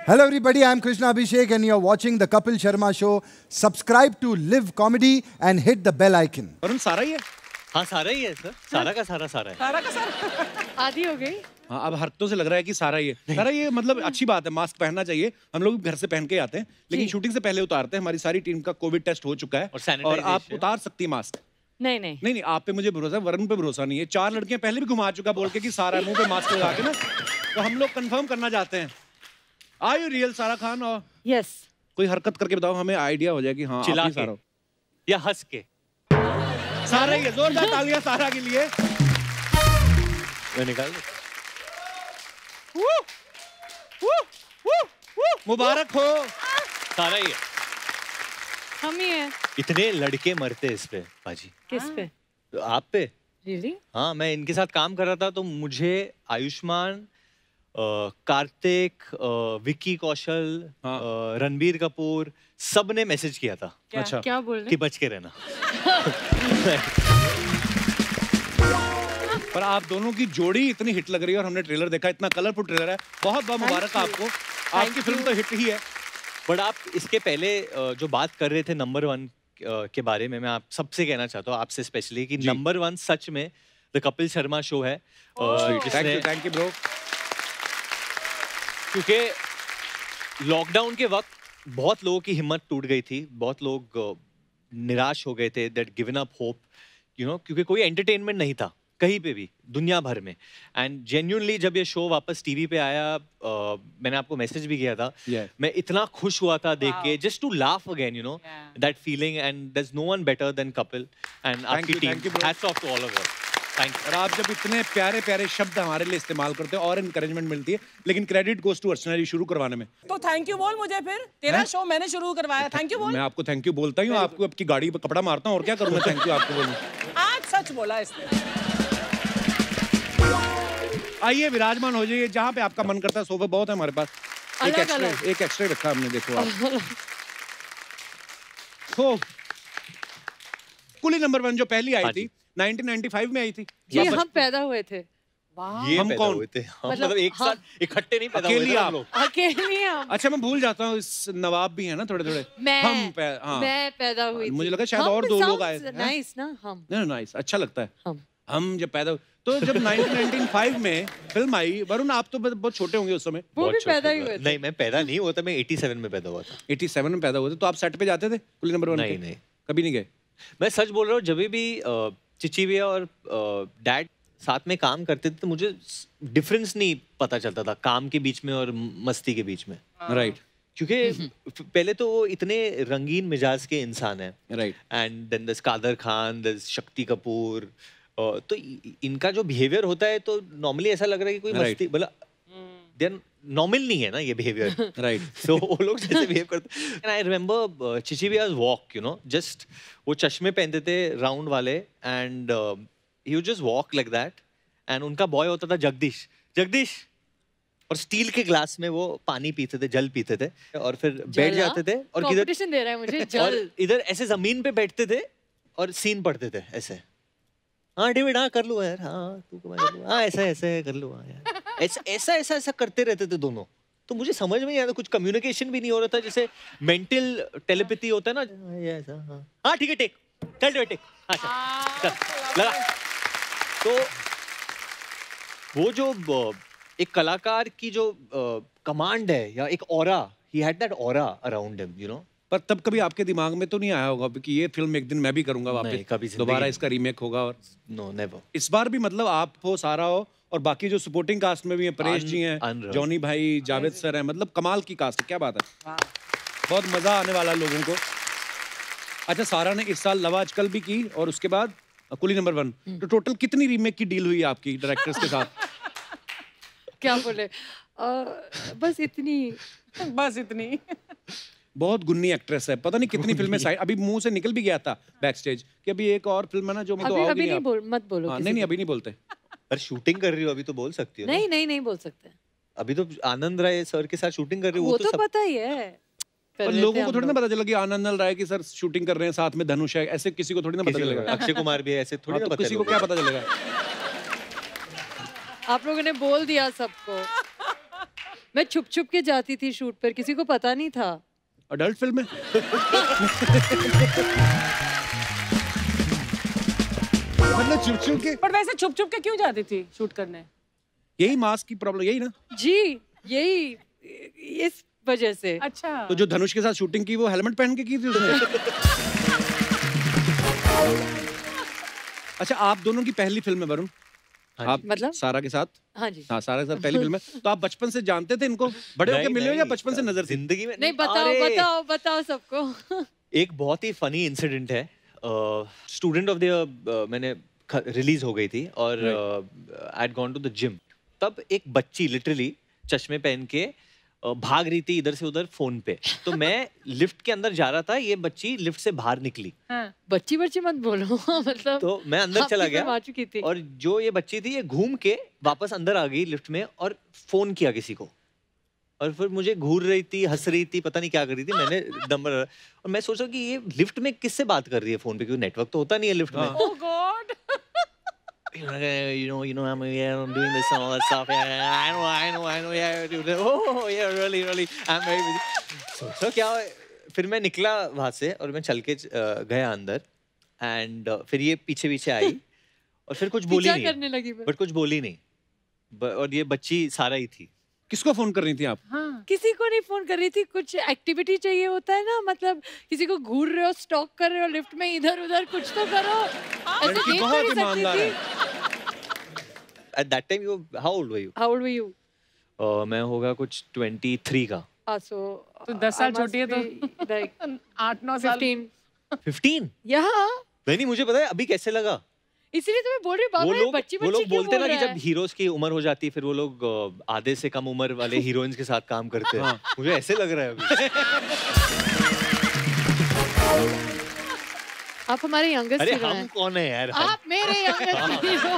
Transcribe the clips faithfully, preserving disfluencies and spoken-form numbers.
Hello everybody, I am Krishna Abhishek and you are watching the Kapil Sharma Show. Subscribe to Live Comedy and hit the bell icon. Varun सारा ही है? हाँ सारा ही है sir, सारा का सारा सारा है। सारा का सारा आधी हो गई। हाँ अब हरकतों से लग रहा है कि सारा ही है। सारा ये मतलब अच्छी बात है, मास्क पहनना चाहिए। हम लोग घर से पहन के आते हैं, लेकिन शूटिंग से पहले उतारते हैं। हमारी सारी टीम का कोविड टेस्ट हो चुका है और, और आप उतार सकती है मास्क। नहीं नहीं नहीं नहीं आप पे मुझे भरोसा है, वरुण पे भरोसा नहीं है। चार लड़कियां पहले भी घुमा चुका बोल के कि सारा मुंह पे मास्क लगा के ना, तो हम लोग कंफर्म करना चाहते हैं। आर यू रियल सारा खान? और यस कोई हरकत करके बताओ, हमें आइडिया हो जाए कि हाँ चिल्ला आप ही सारा हो या हंस के। सारा ही है। जोरदार तालियां सारा के लिए। मैं निकाल दूं? मुबारक हो। सारा ही है। हम ही हैं। इतने लड़के मरते इस पे बाजी। किस पे? तो आप पे। रियली? हाँ मैं इनके साथ काम कर रहा था तो मुझे आयुष्मान, कार्तिक, विक्की कौशल, हाँ। अ, रणबीर कपूर सब ने मैसेज किया था। क्या, अच्छा। क्या बोल रहे? कि बच के रहना। पर आप दोनों की जोड़ी इतनी हिट लग रही है और हमने ट्रेलर देखा, इतना कलरफुल ट्रेलर है। बहुत बहुत मुबारक आपको, आपकी फिल्म तो हिट ही है। बट आप इसके पहले जो बात कर रहे थे नंबर वन के बारे में, मैं आप सबसे कहना चाहता हूँ, आपसे स्पेशली कि नंबर वन सच में द कपिल शर्मा शो है। Thank you thank you bro. क्योंकि लॉकडाउन के वक्त बहुत लोगों की हिम्मत टूट गई थी, बहुत लोग निराश हो गए थे, that given up hope, you know, क्योंकि कोई एंटरटेनमेंट नहीं था कहीं पे भी दुनिया भर में। एंड जेन्युइनली जब ये शो वापस टीवी पे आया, uh, मैंने आपको मैसेज भी किया था, yeah. मैं इतना खुश हुआ था देख के, just to laugh again, you know, that feeling. And there is no one better than Kapil and आपकी टीम। Hats off to all of us. Thank you. और आप जब इतने प्यारे प्यारे शब्द हमारे लिए इस्तेमाल करते हो और इनकरेजमेंट मिलती है, लेकिन क्रेडिट गोस टू अर्चना जी शुरू करवाने में। तो थैंक यू बोल मुझे फिर, तेरा शो मैंने शुरू करवाया, थैंक यू बोल। मैं आपको थैंक यू बोलता हूँ, आपको आपकी गाड़ी पे कपड़ा मारता हूँ, और क्या करूँ मैं थैंक यू आपको बोलूँ। आज सच बोला इसने। आइए विराजमान हो जाइए जहाँ पे आपका मन करता है। सोफे बहुत है हमारे पास, एक एक्स्ट्रा एक एक्स्ट्रा रखा हमने, देखो आप। तो कुली नंबर वन जो पहली आई थी नाइनटीन नाइंटी फाइव में आई थी। ये हम पैदा हुए थे। ये हम पैदा कौन हुए थे? हम मतलब मतलब एक साथ इकट्ठे नहीं पैदा हुए अकेली थे हम आप? लोग। अकेले हम। अच्छा मैं भूल जाता हूँ, इस नवाब भी है ना थोड़े थोड़े। मैं हम पै, हाँ। मैं पैदा हुई मुझे थी। लगा शायद हम और दो लोग आए थे। नाइस ना हम। नहीं नाइस, अच्छा लगता है। हम हम जब पैदा तो जब नाइनटीन नाइंटी फाइव में फिल्म आई, वरुण आप तो बहुत छोटे होंगे उस समय। वो भी पैदा ही हुए थे। नहीं मैं पैदा नहीं हुआ था, मैं सत्तासी में पैदा हुआ था। सत्तासी में पैदा हुए थे, तो आप सेट पे जाते थे कुली नंबर वन? नहीं नहीं कभी नहीं गए? मैं सच बोल रहा हूँ, जब भी चिची भैया और डैड साथ में काम करते थे तो मुझे डिफरेंस नहीं पता चलता था काम के बीच में और मस्ती के बीच में। Right right. क्योंकि पहले तो वो इतने रंगीन मिजाज के इंसान हैं। राइट। एंड देन दस कादर खान, दस शक्ति कपूर, तो इनका जो बिहेवियर होता है तो नॉर्मली ऐसा लग रहा है कि कोई right. मस्ती मतलब देन नॉर्मल नहीं है ना ये बिहेवियर। राइट। सो वो लोग जैसे बिहेव करते। एंड आई रिमेंबर चिची भैया's वॉक, यू नो, जस्ट वो चश्मे पहनते थे राउंड वाले, and he would just walk like that. And उनका बॉय होता था जगदीश जगदीश और स्टील के ग्लास में वो पानी पीते थे, जल पीते थे, और फिर बैठ जाते थे और कंपटीशन दे रहा है मुझे जल। और इधर ऐसे जमीन पे बैठते थे और सीन पढ़ते थे ऐसे। हाँ डेविड, हाँ कर लो यार, हाँ तू कर लो, हाँ ऐसा ऐसा कर लो, हाँ यार ऐसा ऐसा ऐसा ऐसा करते रहते थे दोनों। तो मुझे समझ में नहीं आता, कुछ कम्युनिकेशन भी नहीं हो रहा था, जैसे मेंटल टेलीपैथी होता है ना, ये ऐसा। हाँ हाँ ठीक है, टेक चल डेविड टेक, हाँ चल चल लगा। तो वो जो एक कलाकार की जो कमांड है या एक aura, he had that aura around him, you know. पर तब कभी आपके दिमाग में तो नहीं आया होगा कि ये फिल्म एक दिन मैं भी करूंगा वापस, दोबारा इसका रीमेक होगा? और नो नेवर। इस बार भी मतलब आप हो, सारा हो, और बाकी जो सपोर्टिंग कास्ट में भी हैं, परेश जी हैं, जॉनी भाई, जावेद सर हैं, मतलब कमाल की कास्ट है। क्या बात है, बहुत मजा आने वाला है लोगों को। अच्छा सारा ने इस साल लव आजकल भी की और उसके बाद कुली नंबर वन, तो टोटल कितनी रीमेक की डील हुई आपकी डायरेक्टर्स के साथ? क्या बोले, बस इतनी बस इतनी। बहुत गुन्नी एक्ट्रेस है, पता नहीं कितनी फिल्में साइड, अभी मुंह से निकल भी गया था बैक स्टेज कि अभी एक और फिल्म है ना जो मैं तो अभी, आओगी अभी नहीं, नहीं बोल, मत बोलो। हाँ, नहीं नहीं अभी नहीं बोलते। पर शूटिंग कर रही हो अभी तो बोल सकती हो। नहीं नहीं नहीं बोल सकते, अभी तो आनंद राय सर के साथ शूटिंग कर रही हो, वो, वो तो, तो पता ही है। और लोगों को थोड़ी ना पता चला कि आनंद राय की सर शूटिंग कर रहे हैं, साथ में धनुष है, ऐसे किसी को थोड़ी ना पता चलेगा। अक्षय कुमार भी है, ऐसे थोड़ी ना पता, किसी को क्या पता चलेगा? आप लोगों ने बोल दिया सबको। मैं छुप छुप के जाती थी शूट पर, किसी को पता नहीं था। अडल्ट फिल्म में मतलब छुप छुप के। पर वैसे छुप छुप के क्यों जाती थी शूट करने? यही मास्क की प्रॉब्लम, यही ना? जी यही, इस वजह से। अच्छा, तो जो धनुष के साथ शूटिंग की वो हेलमेट पहन के की थी उसने? अच्छा, आप दोनों की पहली फिल्म है वरुण? आप मतलब सारा के साथ? हाँ जी, हाँ, सारा के साथ पहली फिल्म है। तो आप बचपन से जानते थे इनको? बड़े होके मिले हो या बचपन से नजर थी? जिंदगी में नहीं, बताओ बताओ बताओ सबको। एक बहुत ही फनी इंसिडेंट है। स्टूडेंट ऑफ द ईयर मैंने रिलीज हो गई थी और I had gone to the gym. तब एक बच्ची लिटरली चश्मे पहन के uh, भाग रही थी इधर से उधर फोन पे। तो मैं लिफ्ट के अंदर जा रहा था, ये बच्ची लिफ्ट से बाहर निकली। हाँ। बच्ची बच्ची मत बोलो मतलब। तो मैं अंदर चला गया आ चुकी थी। और जो ये बच्ची थी ये घूम के वापस अंदर आ गई लिफ्ट में और फोन किया किसी को। और फिर मुझे घूर रही थी, हंस रही थी, पता नहीं क्या कर रही थी। मैंने नंबर और मैं सोचा कि ये लिफ्ट में किससे बात कर रही है फोन पे, क्योंकि नेटवर्क तो होता नहीं है लिफ्ट में। oh God. You know, you know, you know, I'm, yeah, I'm doing this and all that stuff. Yeah, I know, I know, I know. Yeah, oh, yeah, really, really. I'm very busy. So, so क्या? फिर मैं निकला वहाँ से और मैं चल के गया अंदर एंड फिर ये पीछे पीछे आई और फिर कुछ बोली नहीं, करने लगी बट कुछ बोली नहीं। और ये बच्ची सारा ही थी। किसको फोन कर रही थी आप? हाँ। किसी को नहीं फोन कर रही थी, कुछ एक्टिविटी चाहिए होता है ना, मतलब किसी को घूर रहे हो, स्टॉक कर रहे हो लिफ्ट में, इधर उधर कुछ तो करो। ऐसे देख नहीं सकती थी। At that time you, how old were you? How old were you? uh, मैं होगा कुछ twenty-three का। ah, so तो दस साल छोटी है तो like आठ नौ साल। fifteen fifteen? yeah। नहीं, मुझे पता है अभी कैसे लगा। इसीलिए तो मैं बोल रही हूँ, वो लोग बच्ची वो लोग क्यों बोलते बोल ना कि रहा जब है? हीरोज की उम्र हो जाती है फिर वो लोग अ, आधे से कम उम्र वाले हीरोइंस के साथ काम करते हैं। हाँ। मुझे ऐसे लग रहा है अभी। आप हमारे यंगेस्ट अरे हीरो हम हैं। कौन है यार? आप मेरे यंगेस्ट हीरो।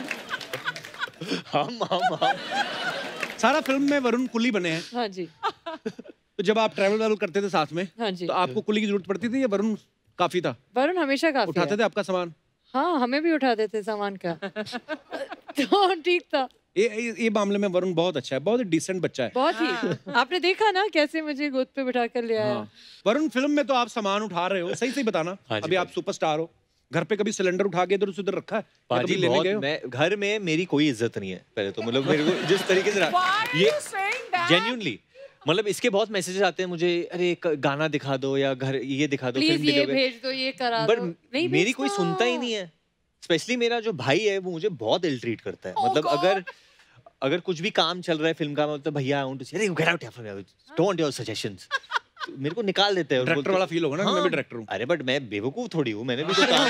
हम हम हम सारा फिल्म में वरुण कुली बने हैं। हाँ जी। तो जब आप ट्रैवल वावल करते थे साथ में, हाँ जी, तो आपको कुली की जरूरत पड़ती थी या वरुण काफी था? वरुण हमेशा काफी उठाते थे आपका सामान? हाँ, हमें भी उठा देते सामान का। तो ठीक था। ये ये, ये मामले में वरुण बहुत अच्छा है, बहुत ही डिसेंट बच्चा है। बहुत ही। आपने देखा ना कैसे मुझे गोद पे बिठा कर ले आया। हाँ। वरुण फिल्म में तो आप सामान उठा रहे हो, सही सही बताना। हाँ जी, अभी आप सुपरस्टार हो, घर पे कभी सिलेंडर उठा के इधर उधर रखा है? पाजी लेने बहुत, गए हो? मैं घर में मेरी कोई इज्जत नहीं है पहले तो, मतलब मेरे को जिस तरीके से ये जेन्युइनली, मतलब इसके बहुत मैसेजेस आते हैं मुझे, अरे एक गाना दिखा दो या घर ये दिखा दो, प्लीज ये भेज दो, ये करा दो। नहीं, मेरी कोई सुनता ही नहीं है। स्पेशली मेरा जो भाई है वो मुझे बहुत इल्ट्रीट करता है। मतलब अगर अगर कुछ भी काम चल रहा है फिल्म का, मतलब भैया आई वांट टू से, अरे गेट आउट यार, डोंट वांट योर सजेशंस, मेरे को निकाल देते हैं। डायरेक्टर वाला फील होगा ना, मैं भी डायरेक्टर हूं। अरे बट मैं बेवकूफ थोड़ी हूँ, मैंने भी तो काम।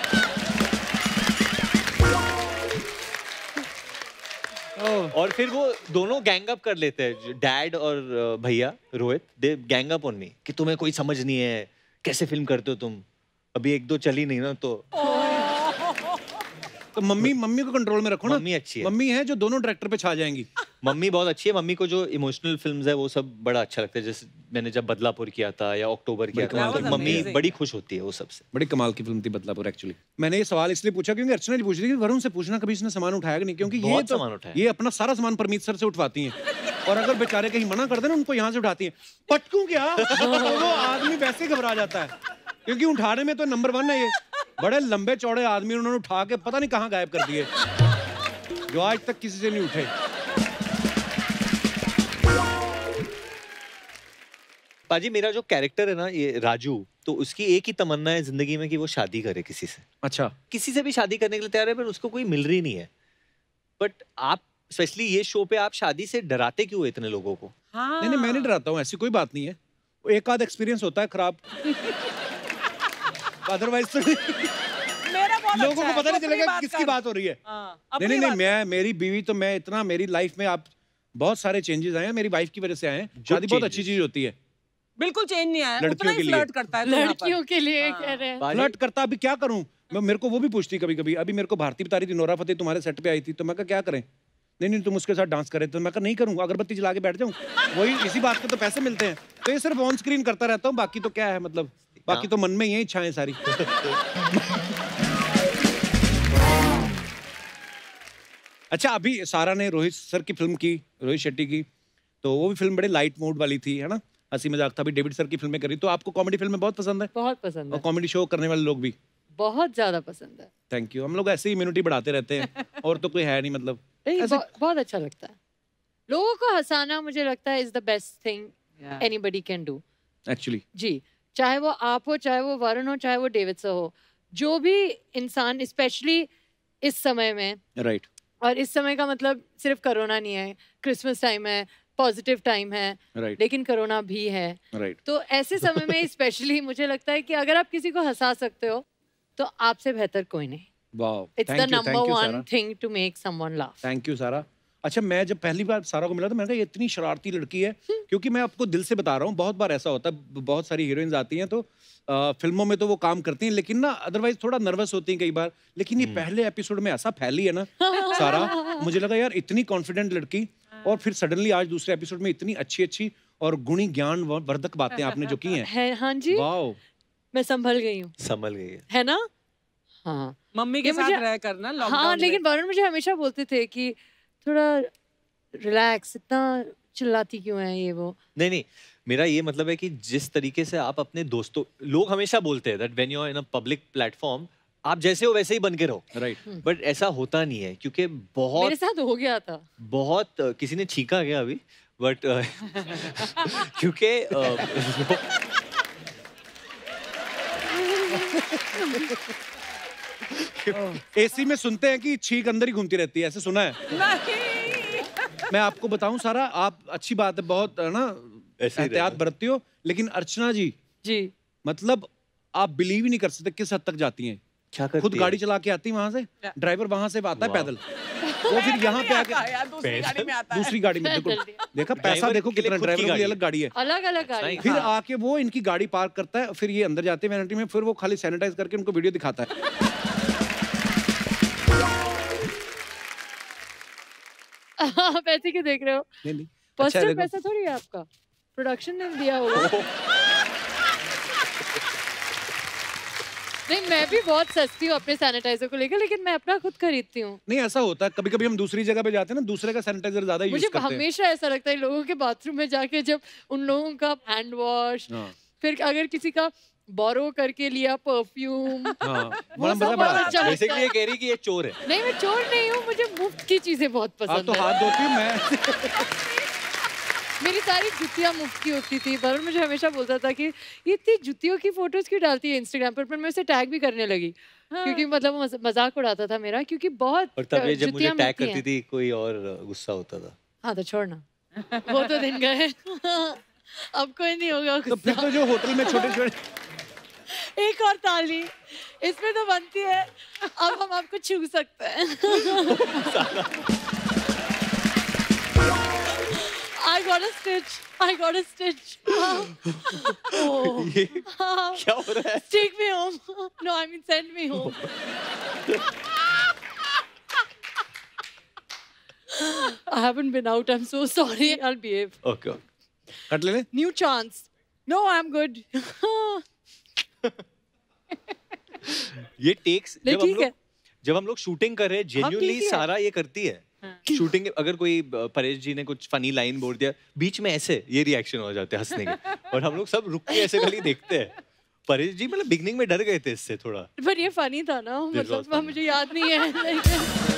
और फिर वो दोनों गैंग अप कर लेते हैं, डैड और भैया Rohit, they gang up on me कि तुम्हें कोई समझ नहीं है, कैसे फिल्म करते हो तुम, अभी एक दो चली नहीं ना तो। तो मम्मी मम्मी को कंट्रोल में रखो ना। मम्मी अच्छी है। मम्मी है जो दोनों डायरेक्टर पे छा जाएंगी। मम्मी बहुत अच्छी है। मम्मी को जो इमोशनल फिल्म्स है वो सब बड़ा अच्छा लगता है, जैसे मैंने जब बदलापुर किया था या अक्टूबर किया था, तो मम्मी बड़ी खुश होती है वो सबसे। बड़ी कमाल की फिल्म थी बदलापुर। एक्चुअली मैंने ये सवाल इसलिए पूछा क्योंकि अर्चना जी पूछ रही थी कि वरुण से पूछना कभी इसने सामान उठाया कि नहीं, क्योंकि ये बहुत तो सामान उठाया। ये अपना सारा सामान परमीत सर से उठवाती हैं और अगर बेचारे कहीं मना कर देना उनको यहाँ से उठाती हैं। पटकू क्या, वो आदमी वैसे ही घबरा जाता है क्योंकि उठाने में तो नंबर वन है ये। बड़े लंबे चौड़े आदमी उन्होंने उठा के पता नहीं कहाँ गायब कर दिए, जो आज तक किसी से नहीं उठे। पाजी मेरा जो कैरेक्टर है ना ये राजू, तो उसकी एक ही तमन्ना है जिंदगी में कि वो शादी करे किसी से। अच्छा, किसी से भी शादी करने के लिए तैयार है पर उसको कोई मिल रही नहीं है। बट आप स्पेशली ये शो पे आप शादी से डराते क्यों इतने लोगों को? हाँ। नहीं नहीं मैं नहीं डराता हूँ, ऐसी कोई बात नहीं है। एक आध एक्सपीरियंस होता है खराब, अदरवाइज तो मेरा बहुत लोगों अच्छा को पता है, नहीं तो चलेगा अपनी किसकी बात बात हो रही है। हाँ, नहीं नहीं नहीं मैं, मेरी बीवी तो, मैं इतना मेरी लाइफ में आप बहुत सारे चेंजेस आए हैं, मेरी वाइफ की वजह से आए हैं। शादी बहुत अच्छी चीज होती है। बिल्कुल चेंज नहीं आया, लड़कियों उतना ही के लिए। फ्लर्ट करता है तो यहाँ पर। लड़कियों के लिए कह रहे हैं। फ्लर्ट करता, अभी क्या करूं मैं, मेरे को वो भी पूछती कभी कभी। अभी मेरे को भारती बता रही थी नोरा फतेही तुम्हारे सेट पे आई थी, तो मैं कहा क्या करें, नहीं नहीं तुम उसके साथ डांस करे, तो मैं कहा नहीं करूंगा, अगरबत्ती जला के बैठ जाऊं, वही इसी बात के तो पैसे मिलते हैं। तो ये सिर्फ ऑन स्क्रीन करता रहता हूँ, बाकी तो क्या है, मतलब बाकी तो मन में ही है इच्छाएं सारी। अच्छा, अभी सारा ने रोहित सर की फिल्म की, रोहित शेट्टी की, तो वो भी फिल्म बड़े लाइट मूड वाली थी, है ना, हंसी मजाक था। अभी डेविड सर की फिल्में करी, तो आपको कॉमेडी फिल्में बहुत पसंद है? बहुत पसंद और है, कॉमेडी शो करने वाले लोग भी बहुत ज्यादा पसंद है। Thank you. हम लोग ऐसे ही इम्यूनिटी बढ़ाते रहते हैं और तो कोई है नहीं, मतलब नहीं, ऐसे- बहुत, बहुत अच्छा लगता है लोगों को हंसाना। मुझे लगता है is the best thing anybody can do actually. जी, चाहे वो आप हो, चाहे वो वरुण हो, चाहे वो डेविड सर हो, जो भी इंसान, स्पेशली इस समय में, राइट। और इस समय का मतलब सिर्फ कोरोना नहीं है, क्रिसमस टाइम है, पॉजिटिव टाइम है, राइट लेकिन कोरोना भी है। राइट। तो ऐसे समय में स्पेशली मुझे लगता है कि अगर आप किसी को हंसा सकते हो तो आपसे बेहतर कोई नहीं। Wow, it's the number one thing to make someone laugh. Thank you Sara. अच्छा, मैं जब पहली बार सारा को मिला तो मैंने कहा ये इतनी शरारती लड़की है, क्योंकि मैं आपको दिल से बता रहा हूँ, बहुत बार ऐसा होता है, बहुत सारी हीरोइंस आती हैं तो आ, फिल्मों में तो वो काम करती हैं, लेकिन ना अदरवाइज थोड़ा नर्वस होती हैं कई बार। लेकिन ये पहले एपिसोड में ऐसा फैली है ना सारा, मुझे लगा यार इतनी कॉन्फिडेंट लड़की, और फिर सडनली आज दूसरे एपिसोड में इतनी अच्छी अच्छी और गुणी ज्ञान वर्धक बातें आपने जो की हैं। है, हाँ जी, वाओ, मैं संभल गई हूँ, संभल गई है, है ना? हाँ, मम्मी के ये साथ मुझे- रह करना हाँ, लॉकडाउन लेकिन वरुण मुझे हमेशा बोलते थे कि थोड़ा रिलैक्स, इतना चिल्लाती क्यों है ये वो। नहीं नहीं, मेरा ये मतलब है कि जिस तरीके से आप अपने दोस्तों, लोग हमेशा बोलते हैं that when you are in a public platform आप जैसे हो वैसे ही बन के रहो, राइट। बट ऐसा होता नहीं है, क्योंकि बहुत मेरे साथ हो गया था। बहुत अ, किसी ने छींका गया अभी, बट क्योंकि अ, एसी में सुनते हैं कि छींक अंदर ही घूमती रहती है, ऐसे सुना है। नहीं। मैं आपको बताऊं सारा, आप अच्छी बात है, बहुत है ना ऐसे ही एहतियात रहना। बरतती हो, लेकिन अर्चना जी जी, मतलब आप बिलीव ही नहीं कर सकते किस हद तक जाती हैं। क्या करती खुद है? गाड़ी चला के आती है वहां से, ड्राइवर वहां से आता है वाह। पैदल, वो फिर यहाँ पे आके यार दूसरी गाड़ी में आता है। दूसरी गाड़ी में देखो, देखा पैसा ड्राइवर देखो के लिए कितना, खुद की ड्राइवर के लिए गाड़ी अलग गाड़ी है। अलग अलग गाड़ी। Nice. फिर हाँ। आके वो इनकी गाड़ी पार्क करता है, फिर ये अंदर जाते हैं वैनिटी में, फिर वो खाली सैनिटाइज करके उनको वीडियो दिखाता है। आप ऐसे क्यों देख रहे हो? नहीं नहीं, अच्छा है, पर्सनल देखो। पैसा थोड़ी है आपका, प्रोडक्शन ने दिया होगा। नहीं, मैं भी बहुत सस्ती हूँ अपने सैनिटाइजर को लेकर, लेकिन मैं अपना खुद खरीदती हूँ। नहीं ऐसा होता है, कभी कभी हम दूसरी जगह पे जाते हैं ना, दूसरे का सैनिटाइजर ज्यादा यूज मुझे करते हैं। हमेशा ऐसा लगता है लोगों के बाथरूम में जाके, जब उन लोगों का हैंड वॉश, हाँ। फिर अगर किसी का बोरो करके लिया परफ्यूम, हाँ, वो बड़ा सब मजा बड़ा बड़ा अच्छा लगता बेसिकली ये है। कह रही कि ये चोर है। नहीं, मैं चोर नहीं हूँ, मुझे मुफ्त की चीजें बहुत आप पसंद तो है। हाथ धोती हूँ मैं। मेरी सारी जुतियाँ मुफ्त की होती थी। वरुण मुझे हमेशा बोलता था कि ये इतनी जुतियों की फोटोज क्यों डालती है इंस्टाग्राम पर, पर मैं उसे टैग भी करने लगी, क्योंकि मतलब वो मज- मजाक उड़ाता था मेरा, क्योंकि बहुत और तब ये जब मुझे जुतियाँ टैग मिलती करती हैं। थी कोई और गुस्सा होता था। हाँ तो छोड़ना, वो तो दिन गए। अब कोई नहीं होगा तो फिर तो जो होटल में छोटे छोटे, एक और ताली इसमें तो बनती है, अब हम आपको छू सकते हैं। I got a stitch. I got a stitch. Oh. ये क्या हो रहा है? Take me home. No, I mean send me home. I haven't been out. I'm so sorry. I'll behave. Okay, cut ले ले। New chance. No, I'm good. ये takes नहीं, जब हम ठीक है। लोग जब हम लोग शूटिंग कर रहे हैं, ठीक जेन्युइनली ही है। सारा ये करती है। शूटिंग अगर कोई अ, परेश जी ने कुछ फनी लाइन बोल दिया, बीच में ऐसे ये रिएक्शन हो जाते हैं हंसने के, और हम लोग सब रुक के ऐसे खाली देखते हैं। परेश जी मतलब बिगनिंग में डर गए थे इससे थोड़ा। पर ये फनी था ना, was मतलब funny. मुझे याद नहीं है। लेकिन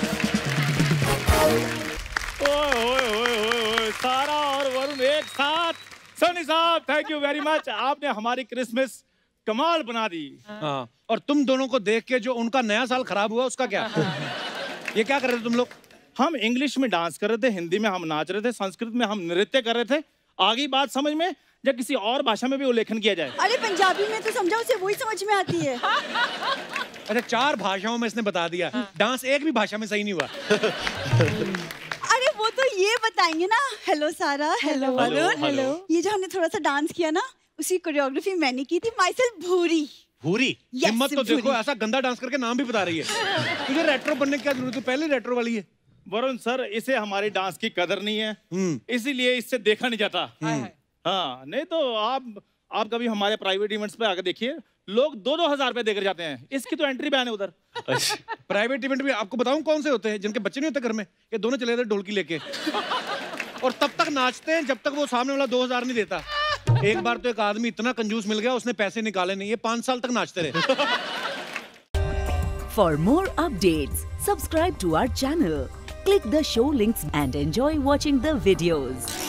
ओए ओए ओए ओए ओए, सारा और वरुण एक साथ। सनी साहब, थैंक यू वेरी मच, आपने हमारी क्रिसमस कमाल बना दी। हाँ, और तुम दोनों को देख के जो उनका नया साल खराब हुआ उसका क्या? ये क्या कर रहे थे तुम लोग? हम इंग्लिश में डांस कर रहे थे, हिंदी में हम नाच रहे थे, संस्कृत में हम नृत्य कर रहे थे। आगे बात समझ में, जब किसी और भाषा में भी उल्लेखन किया जाए। अरे पंजाबी में तो समझा, उसे वही समझ में आती है। अच्छा, चार भाषाओं में इसने बता दिया, डांस एक भी भाषा में सही नहीं हुआ। अरे वो तो ये बताएंगे ना। हेलो सारा, हेलो वरुण, हेलो। ये जो हमने थोड़ा सा डांस किया ना, उसी कोरियोग्राफी मैंने की थी। माई सेल्फ भूरी। भूरी Yes, हिम्मत तो देखो, भूरी। ऐसा गंदा डांस करके नाम भी बता रही है। तुझे रेट्रो बनने की क्या जरूरत है, पहले रेट्रो वाली है। वरुण सर, इसे हमारे डांस की कदर नहीं है, इसीलिए इससे देखा नहीं जाता। हाँ, नहीं तो आप आप कभी हमारे प्राइवेट इवेंट्स पे आकर देखिए, लोग दो दो हजार रुपए देकर जाते हैं। इसकी तो एंट्री बैन है उधर। प्राइवेट इवेंट भी आपको बताऊं कौन से होते हैं, जिनके बच्चे नहीं होते घर में, ये दोनों चले जाते ढोलकी लेके और तब तक नाचते हैं जब तक वो सामने वाला दो हजार नहीं देता। एक बार तो एक आदमी इतना कंजूस मिल गया, उसने पैसे निकाले नहीं, ये पांच साल तक नाचते रहे। For more updates, subscribe to our channel, click the show links and enjoy watching the videos.